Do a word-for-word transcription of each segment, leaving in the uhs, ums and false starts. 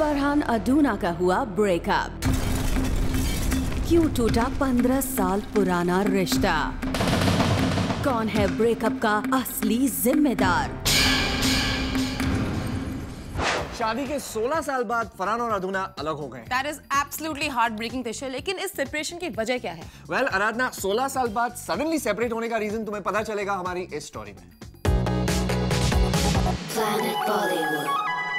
फरहान अदूना का हुआ ब्रेकअप। क्यों टूटा पंद्रह साल पुराना रिश्ता? कौन है ब्रेकअप का असली जिम्मेदार? शादी के सोलह साल बाद फरहान और अदूना अलग हो गए। That is absolutely heartbreaking, Tisha. लेकिन इस सेपरेशन की वजह क्या है? वेल well, आराधना, सोलह साल बाद सडनली सेपरेट होने का रीजन तुम्हें पता चलेगा हमारी इस स्टोरी में। Planet Bollywood।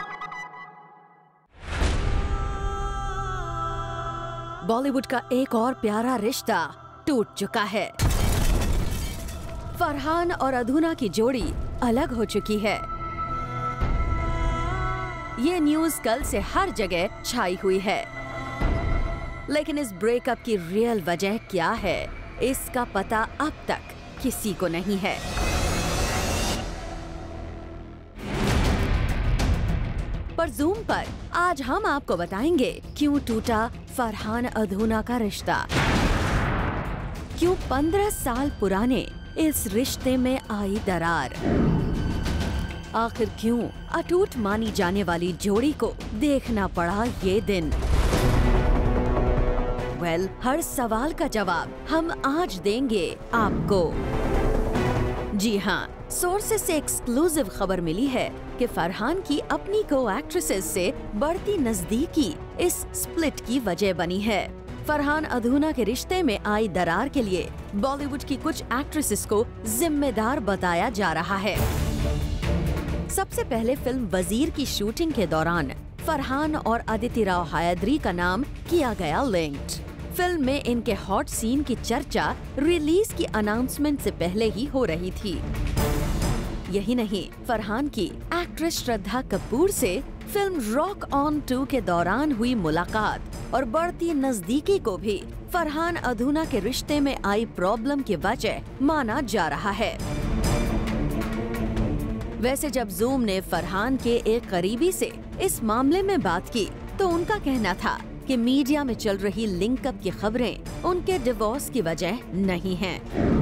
बॉलीवुड का एक और प्यारा रिश्ता टूट चुका है। फरहान और अदूना की जोड़ी अलग हो चुकी है। ये न्यूज कल से हर जगह छाई हुई है, लेकिन इस ब्रेकअप की रियल वजह क्या है, इसका पता अब तक किसी को नहीं है। पर जूम पर आज हम आपको बताएंगे क्यों टूटा फरहान अदूना का रिश्ता, क्यों पंद्रह साल पुराने इस रिश्ते में आई दरार, आखिर क्यों अटूट मानी जाने वाली जोड़ी को देखना पड़ा ये दिन। वेल well, हर सवाल का जवाब हम आज देंगे आपको। जी हाँ, सोर्सेस से एक्सक्लूसिव खबर मिली है कि फरहान की अपनी को एक्ट्रेसेस से बढ़ती नजदीकी इस स्प्लिट की वजह बनी है। फरहान अदूना के रिश्ते में आई दरार के लिए बॉलीवुड की कुछ एक्ट्रेसेस को जिम्मेदार बताया जा रहा है। सबसे पहले फिल्म वजीर की शूटिंग के दौरान फरहान और अदिति राव हायद्री का नाम किया गया लिंक्ड। फिल्म में इनके हॉट सीन की चर्चा रिलीज की अनाउंसमेंट से पहले ही हो रही थी। यही नहीं, फरहान की एक्ट्रेस श्रद्धा कपूर से फिल्म रॉक ऑन टू के दौरान हुई मुलाकात और बढ़ती नजदीकी को भी फरहान अदूना के रिश्ते में आई प्रॉब्लम की वजह माना जा रहा है। वैसे जब जूम ने फरहान के एक करीबी से इस मामले में बात की तो उनका कहना था कि मीडिया में चल रही लिंकअप की खबरें उनके डिवोर्स की वजह नहीं हैं।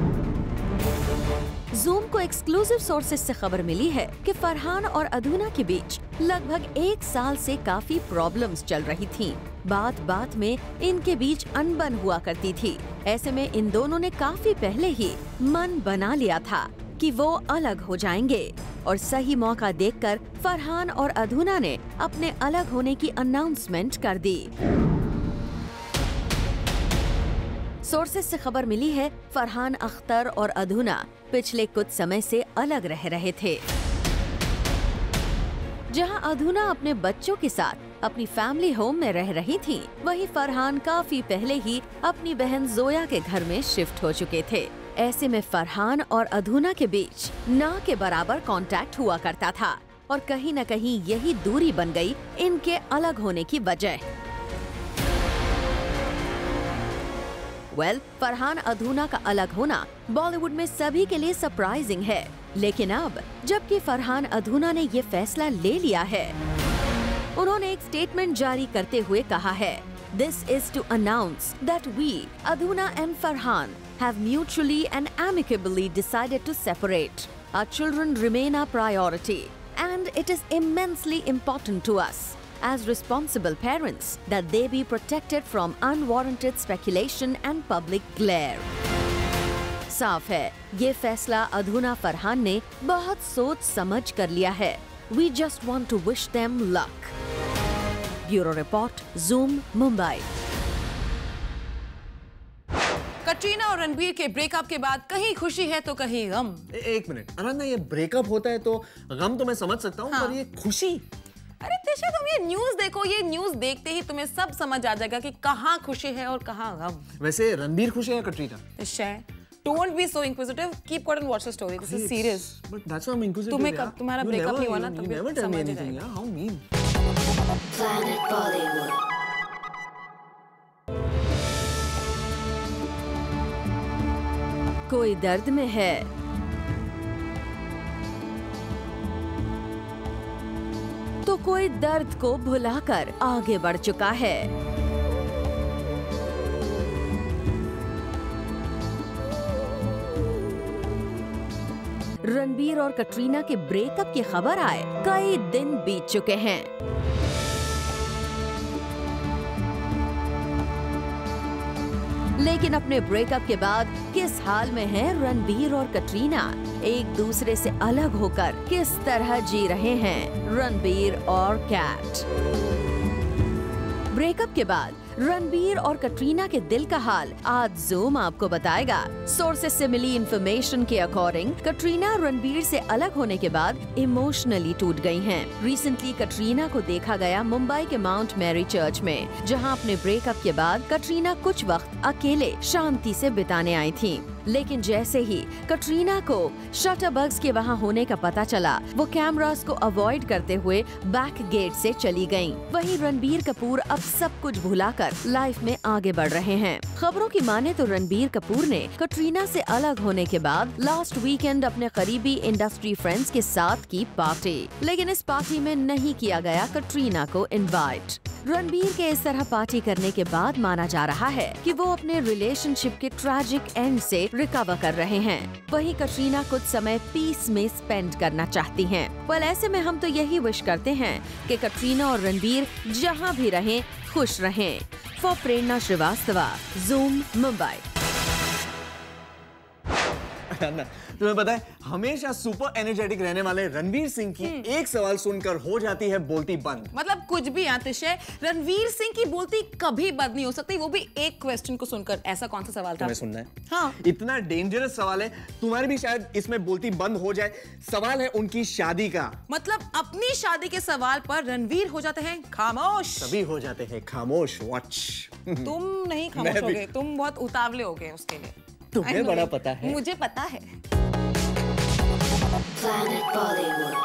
जूम को एक्सक्लूसिव सोर्सेस से खबर मिली है कि फरहान और अदूना के बीच लगभग एक साल से काफी प्रॉब्लम्स चल रही थीं। बात बात में इनके बीच अनबन हुआ करती थी। ऐसे में इन दोनों ने काफी पहले ही मन बना लिया था कि वो अलग हो जाएंगे और सही मौका देखकर फरहान और अदूना ने अपने अलग होने की अनाउंसमेंट कर दी। सोर्सेस से खबर मिली है फरहान अख्तर और अदूना पिछले कुछ समय से अलग रह रहे थे। जहां अदूना अपने बच्चों के साथ अपनी फैमिली होम में रह रही थी, वहीं फरहान काफी पहले ही अपनी बहन जोया के घर में शिफ्ट हो चुके थे। ऐसे में फरहान और अदूना के बीच ना के बराबर कांटेक्ट हुआ करता था और कहीं न कहीं यही दूरी बन गई इनके अलग होने की वजह। वेल well, फरहान अदूना का अलग होना बॉलीवुड में सभी के लिए सरप्राइजिंग है, लेकिन अब जबकि फरहान अदूना ने ये फैसला ले लिया है, उन्होंने एक स्टेटमेंट जारी करते हुए कहा है, This is to announce that we, Aduna and Farhan, have mutually and amicably decided to separate. Our children remain our priority, and it is immensely important to us, as responsible parents, that they be protected from unwarranted speculation and public glare. साफ है, ये फैसला अदूना फरहान ने बहुत सोच समझ कर लिया है। We just want to wish them luck. Bureau report, Zoom, Mumbai. Katrina और रणबीर के ब्रेकअप के बाद कहीं खुशी है तो कहीं गम। ए, एक मिनट आराधना, ये ब्रेकअप होता है तो गम तो मैं समझ सकता हूँ, हाँ। पर ये खुशी? अरे तिशा, तुम ये न्यूज देखो, ये न्यूज देखते ही तुम्हें सब समझ आ जाएगा कि कहाँ खुशी है और कहाँ गम। वैसे रणबीर खुश है या Katrina? Tisha, don't be so inquisitive. Keep quiet and watch the story. This is serious. But that's why I'm inquisitive. तुम्हें कब तुम्हारा ब्रेकअप नहीं हुआ ना, तब never tell me anything. Yeah, how mean. Planet Bollywood. कोई दर्द में है, तो कोई दर्द को भुलाकर आगे बढ़ चुका है। रणबीर और कटरीना के ब्रेकअप की खबर आए कई दिन बीत चुके हैं। लेकिन अपने ब्रेकअप के बाद किस हाल में हैं रणबीर और कटरीना? एक दूसरे से अलग होकर किस तरह जी रहे हैं रणबीर और कैट? ब्रेकअप के बाद रणबीर और कटरीना के दिल का हाल आज ज़ूम आपको बताएगा। सोर्सेस से मिली इंफॉर्मेशन के अकॉर्डिंग कटरीना रणबीर से अलग होने के बाद इमोशनली टूट गई हैं। रिसेंटली कटरीना को देखा गया मुंबई के माउंट मैरी चर्च में, जहां अपने ब्रेकअप के बाद कटरीना कुछ वक्त अकेले शांति से बिताने आई थी। लेकिन जैसे ही कटरीना को शटरबग्स के वहां होने का पता चला, वो कैमरास को अवॉइड करते हुए बैक गेट से चली गईं। वहीं रणबीर कपूर अब सब कुछ भुलाकर लाइफ में आगे बढ़ रहे हैं। खबरों की माने तो रणबीर कपूर ने कटरीना से अलग होने के बाद लास्ट वीकेंड अपने करीबी इंडस्ट्री फ्रेंड्स के साथ की पार्टी, लेकिन इस पार्टी में नहीं किया गया कटरीना को इनवाइट। रणबीर के इस तरह पार्टी करने के बाद माना जा रहा है कि वो अपने रिलेशनशिप के ट्रैजिक एंड से रिकवर कर रहे हैं। वहीं कटरीना कुछ समय पीस में स्पेंड करना चाहती हैं। वेल, ऐसे में हम तो यही विश करते हैं कि कटरीना और रणबीर जहां भी रहें खुश रहें। For Prerna Srivastava, Zoom Mumbai. तुम्हें पता है, हमेशा सुपर एनर्जेटिक रहने वाले रणवीर सिंह की एक सवाल सुनकर हो जाती है बोलती बंद। मतलब कुछ भी आतिश है, रणवीर सिंह की बोलती कभी बंद नहीं हो सकती, वो भी एक क्वेश्चन को सुनकर। ऐसा कौन सा सवाल था? तुम्हें सुनना है? हाँ। इतना डेंजरस सवाल है, तुम्हारी भी शायद इसमें बोलती बंद हो जाए। सवाल है उनकी शादी का। मतलब अपनी शादी के सवाल पर रणवीर हो जाते हैं खामोश। सभी हो जाते हैं खामोश। वॉच। तुम नहीं खामोश हो गए, तुम बहुत उतावले हो गए उसके लिए। तुम्हें बड़ा पता है। मुझे पता है। Planet Bollywood.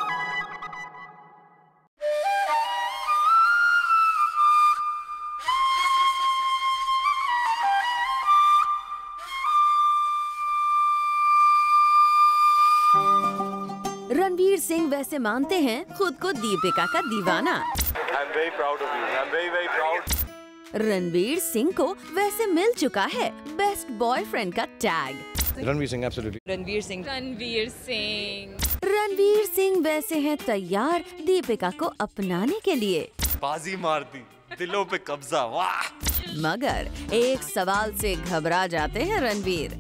रणवीर सिंह वैसे मानते हैं खुद को दीपिका का दीवाना। I'm very proud of you. I'm very very proud. Ranveer Singh को वैसे मिल चुका है बेस्ट बॉयफ्रेंड का tag. Ranveer Singh, absolutely. Ranveer Singh Ranveer Singh Ranveer Singh वैसे हैं तैयार दीपिका को अपनाने के लिए, बाजी मार दी, दिलों पे कब्जा। वाह! मगर एक सवाल से घबरा जाते हैं रणवीर।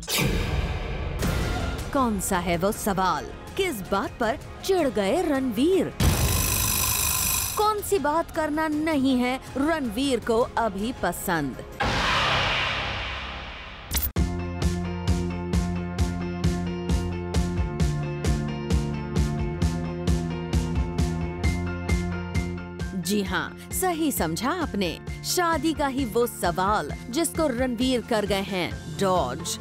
कौन सा है वो सवाल? किस बात पर चिढ़ गए रणवीर? कौन सी बात करना नहीं है रणवीर को अभी पसंद? जी हाँ, सही समझा आपने। शादी का ही वो सवाल जिसको रणवीर कर गए हैं डॉज।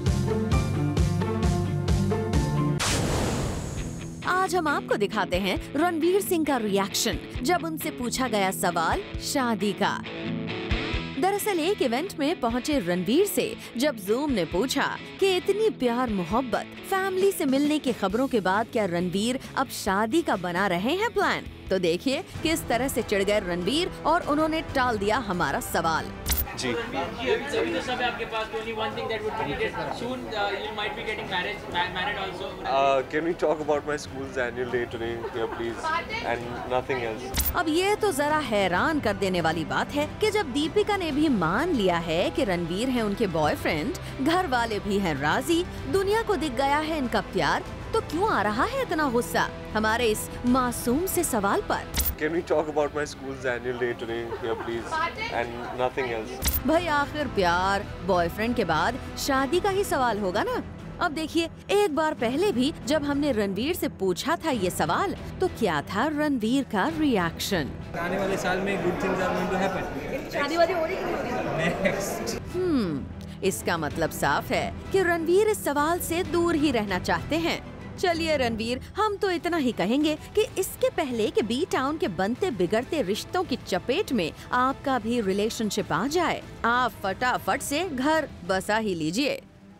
आज हम आपको दिखाते हैं रणवीर सिंह का रिएक्शन जब उनसे पूछा गया सवाल शादी का। दरअसल एक इवेंट में पहुंचे रणवीर से जब ज़ूम ने पूछा कि इतनी प्यार मोहब्बत, फैमिली से मिलने की खबरों के बाद क्या रणवीर अब शादी का बना रहे हैं प्लान, तो देखिए किस तरह से चिढ़ गए रणवीर और उन्होंने टाल दिया हमारा सवाल। जी। अभी तो सब है आपके पास, only one thing that would be needed soon. Uh, you might be getting married, ma- married also. Uh, can we talk about my school's annual day today here, please? And nothing else. अब ये तो जरा हैरान कर देने वाली बात है कि जब दीपिका ने भी मान लिया है कि रणवीर है उनके बॉयफ्रेंड, घर वाले भी हैं राजी, दुनिया को दिख गया है इनका प्यार, तो क्यों आ रहा है इतना गुस्सा हमारे इस मासूम से सवाल पर? Can we talk about my school's annual day today here, please? And nothing else. भाई आखिर प्यार, बॉयफ्रेंड के बाद शादी का ही सवाल होगा ना। अब देखिए, एक बार पहले भी जब हमने रणवीर से पूछा था ये सवाल, तो क्या था रणवीर का रिएक्शन? आने वाले साल में good things are going to happen. शादी वादी हो रही है। Next. हम्म, इसका मतलब साफ है कि रणवीर इस सवाल से दूर ही रहना चाहते हैं। चलिए रणवीर, हम तो इतना ही कहेंगे कि इसके पहले कि बी टाउन के बनते बिगड़ते रिश्तों की चपेट में आपका भी रिलेशनशिप आ जाए, आप फटाफट से घर बसा ही लीजिए।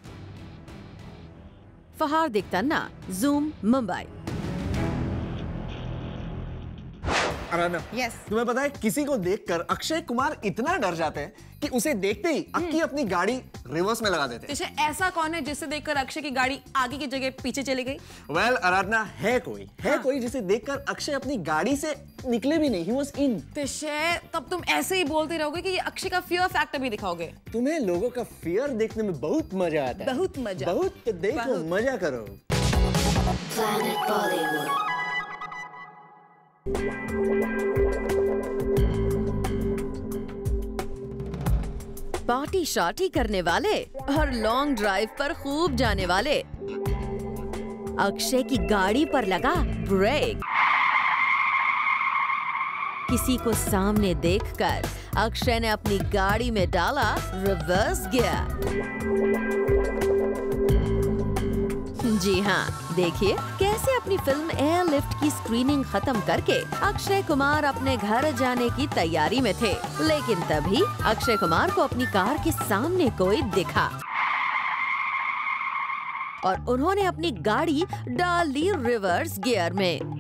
फहार दिक्तन्ना, ज़ूम मुंबई। आराधना, Yes. तुम्हें पता है किसी को देखकर अक्षय कुमार इतना डर जाते हैं कि उसे देखते ही अक्की अपनी गाड़ी रिवर्स में लगा देते हैं। जैसे ऐसा कौन है जिसे देखकर अक्षय की गाड़ी आगे की जगह पीछे चली गई? वेल well, आराधना, है कोई है हाँ. कोई जिसे देखकर अक्षय अपनी गाड़ी से निकले भी नहीं, he was in। तिशे, तब तुम ऐसे ही बोलते रहोगे कि ये अक्षय का फियर फैक्टर भी दिखाओगे। तुम्हें लोगों का फियर देखने में बहुत मजा आता है। बहुत मजा। बहुत, तो देखो, बहुत। मजा करो। Planet Bollywood. पार्टी शार्टी करने वाले और लॉन्ग ड्राइव पर खूब जाने वाले। अक्षय की गाड़ी पर लगा ब्रेक। किसी को सामने देखकर अक्षय ने अपनी गाड़ी में डाला रिवर्स गियर। जी हाँ, देखिए कैसे अपनी फिल्म एयरलिफ्ट की स्क्रीनिंग खत्म करके अक्षय कुमार अपने घर जाने की तैयारी में थे, लेकिन तभी अक्षय कुमार को अपनी कार के सामने कोई दिखा और उन्होंने अपनी गाड़ी डाल दी रिवर्स गियर में।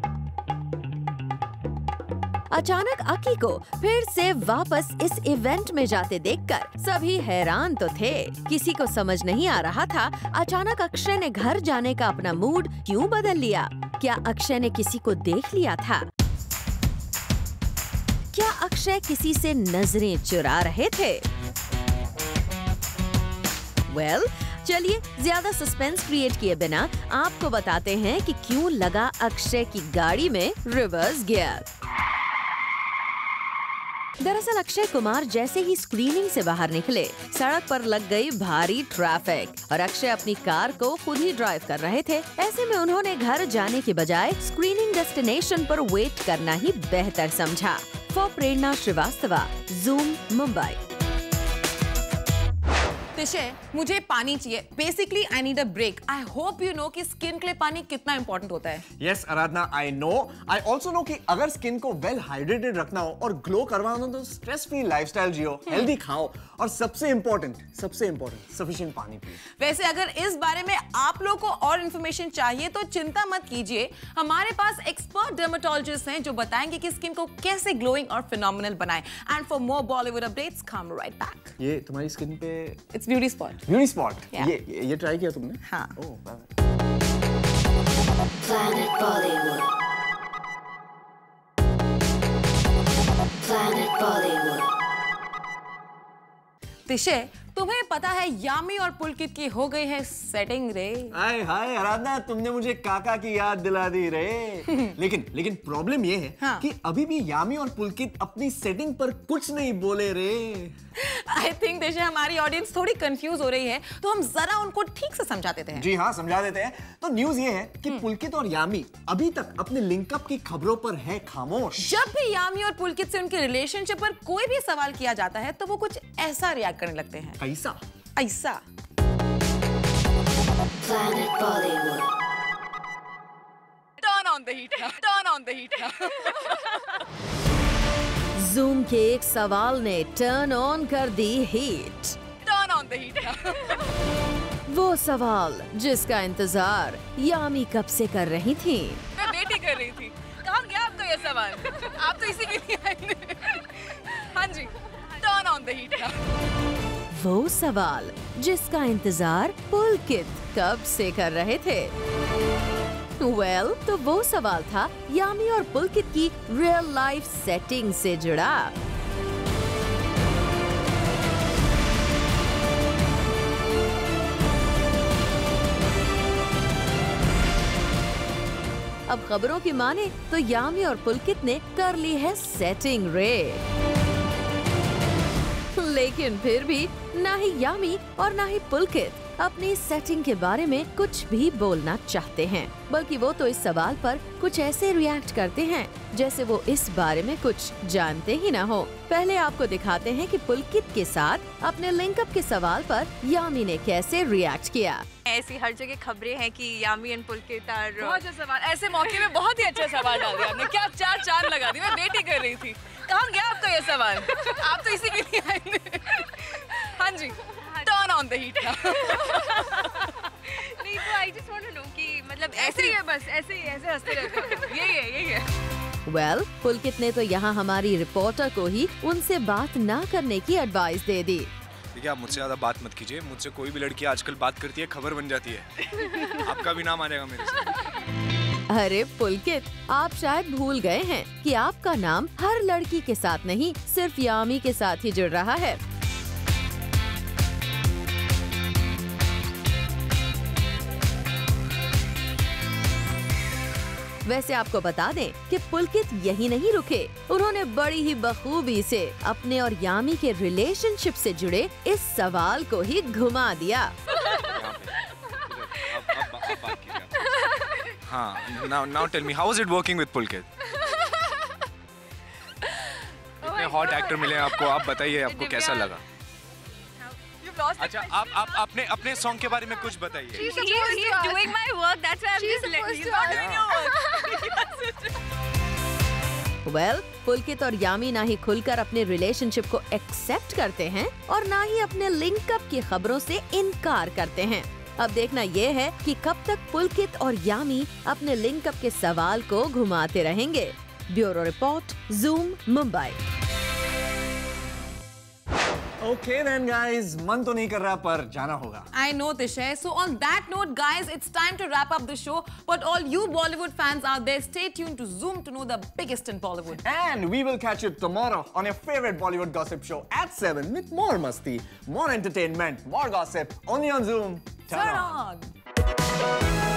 अचानक अकी को फिर से वापस इस इवेंट में जाते देखकर सभी हैरान तो थे। किसी को समझ नहीं आ रहा था अचानक अक्षय ने घर जाने का अपना मूड क्यों बदल लिया। क्या अक्षय ने किसी को देख लिया था? क्या अक्षय किसी से नजरें चुरा रहे थे? वेल well, चलिए ज्यादा सस्पेंस क्रिएट किए बिना आपको बताते हैं कि क्यों लगा अक्षय की गाड़ी में रिवर्स गियर। दरअसल अक्षय कुमार जैसे ही स्क्रीनिंग से बाहर निकले, सड़क पर लग गई भारी ट्रैफिक और अक्षय अपनी कार को खुद ही ड्राइव कर रहे थे। ऐसे में उन्होंने घर जाने के बजाय स्क्रीनिंग डेस्टिनेशन पर वेट करना ही बेहतर समझा। For Prerna Srivastava, Zoom, Mumbai. तिशे, मुझे पानी चाहिए। Basically I need a break. I hope you know कि स्किन के लिए पानी कितना इंपॉर्टेंट होता है। Yes Aradhana, I know. I also know कि अगर स्किन को वेल हाइड्रेटेड रखना हो और ग्लो करवाना हो तो स्ट्रेस फ्री लाइफस्टाइल जियो, हेल्दी खाओ और सबसे इंपॉर्टेंट सबसे इंपॉर्टेंट सफिशिएंट पानी पियो। वैसे अगर इस बारे में आप लोगों को और इन्फॉर्मेशन चाहिए तो चिंता मत कीजिए, हमारे पास एक्सपर्ट डर्मेटोलॉजिस्ट हैं जो बताएंगे कि स्किन को कैसे ग्लोइंग और फिनोमिनल बनाएं। And for more Bollywood updates come right back. ये तुम्हारी स्किन पे it's beauty spot. Beauty spot, Yeah. ये ये, ये ट्राई किया तुमने? हाँ। ओह, वाह। Planet Bollywood. Planet Bollywood. तिशे, तुम्हें पता है यामी और पुलकित की हो गई है सेटिंग रे। हाय हाय आराधना, तुमने मुझे काका की याद दिला दी रे। लेकिन लेकिन प्रॉब्लम ये है हाँ। कि अभी भी यामी और पुलकित अपनी सेटिंग पर कुछ नहीं बोले रे। आई थिंक तिशे हमारी ऑडियंस थोड़ी कंफ्यूज हो रही है, तो हम जरा उनको ठीक से समझा देते हैं। जी हाँ, समझा देते हैं। तो न्यूज ये है कि पुलकित और यामी अभी तक अपने लिंकअप की खबरों पर है खामोश। जब भी यामी और पुलकित से उनके रिलेशनशिप पर कोई भी सवाल किया जाता है तो वो कुछ ऐसा रिएक्ट करने लगते हैं। कैसा? ऐसा। Planet Bollywood. Turn on the heater. Turn on the heater. Zoom के एक सवाल ने टर्न ऑन कर दी heat. Turn on the heater. वो सवाल जिसका इंतजार यामी कब से कर रही थी। मैं वेट ही कर रही थी। कहाँ गया आपका ये सवाल? आप तो इसी के लिए आए थे। हाँ जी। Turn on the heater. वो सवाल जिसका इंतजार पुलकित कब से कर रहे थे। वेल well, तो वो सवाल था यामी और पुलकित की रियल लाइफ सेटिंग से जुड़ा। अब खबरों की माने तो यामी और पुलकित ने कर ली है सेटिंग रे। लेकिन फिर भी ना ही यामी और ना ही पुलकित अपनी सेटिंग के बारे में कुछ भी बोलना चाहते हैं, बल्कि वो तो इस सवाल पर कुछ ऐसे रिएक्ट करते हैं जैसे वो इस बारे में कुछ जानते ही ना हो। पहले आपको दिखाते हैं कि पुलकित के साथ अपने लिंकअप के सवाल पर यामी ने कैसे रिएक्ट किया। ऐसी हर जगह खबरें हैं कि यामी एंड पुलकित और बहुत अच्छा सवाल, ऐसे मौके में बहुत ही अच्छा सवाल डाल दिया आपने। क्या चार चांद लगा दी, मैं वेट ही कर रही थी। कहाँ गया आपका ये सवाल? आप तो इसी के लिए आए थे। हाँ जी। Turn on the heater. नहीं तो I just want to know कि मतलब ऐसे ही है, बस ऐसे ही ऐसे हंसते रहते हैं। यही है, यही है। वेल well, पुलकित ने तो यहाँ हमारी रिपोर्टर को ही उनसे बात ना करने की एडवाइस दे दी। देखिए, आप मुझसे ज्यादा बात मत कीजिए। मुझसे कोई भी लड़की आजकल बात करती है, खबर बन जाती है। आपका भी नाम आ जाएगा मेरे साथ। अरे पुलकित, आप शायद भूल गए हैं कि आपका नाम हर लड़की के साथ नहीं, सिर्फ यामी के साथ ही जुड़ रहा है। वैसे आपको बता दें कि पुलकित यही नहीं रुके, उन्होंने बड़ी ही बखूबी से अपने और यामी के रिलेशनशिप से जुड़े इस सवाल को ही घुमा दिया। हाँ, now now tell me, how is it working with Pulkit? इतने हॉट एक्टर मिले आपको, आप बताइए आपको कैसा लगा? अच्छा, आप आप अपने अपने सॉन्ग के बारे में कुछ बताइए। He, he is doing my work. That's why I'm just letting you know. Well, Pulkit और यामी ना ही खुलकर अपने रिलेशनशिप को एक्सेप्ट करते हैं और ना ही अपने लिंकअप की खबरों से इनकार करते हैं। अब देखना ये है कि कब तक पुलकित और यामी अपने लिंकअप के सवाल को घुमाते रहेंगे। Bureau report, Zoom, Mumbai. Okay then guys, मन तो नहीं कर रहा पर जाना होगा। I know, Tishay. So on that note, guys, it's time to wrap up the show. But all you Bollywood fans out there, stay tuned to Zoom to know the biggest in Bollywood. And we will catch you tomorrow on your favorite Bollywood gossip show at seven with more masti, more entertainment, more gossip, only on Zoom. Turn on.